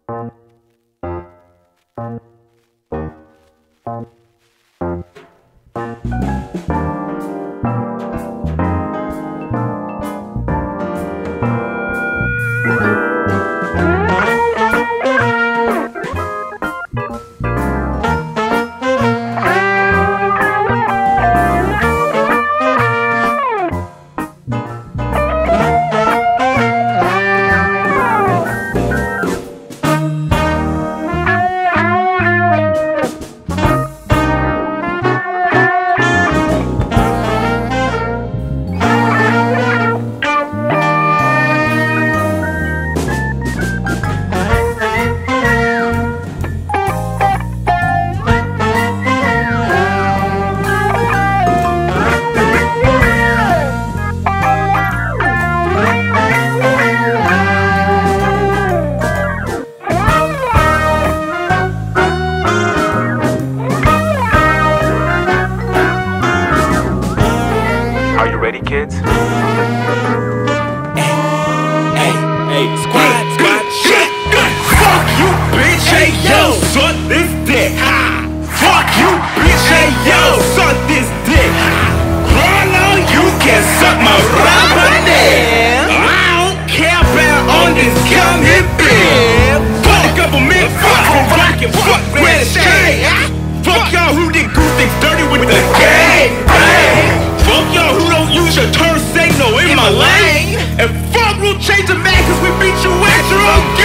Kids. Hey, squad, shit. Fuck you, bitch. Hey, yo, suck this dick. Fuck you, bitch. Hey, yo, suck this dick. Chrono, you can suck my rubber dick. I don't care about on this come here, bitch. Fuck the government, fuck the rocket, fuck red shade. Fuck y'all who did goose things dirty with the gang. Fuck y'all who don't use your turn signal in my lane. And fuck, we'll change the man cause we beat you at your own game.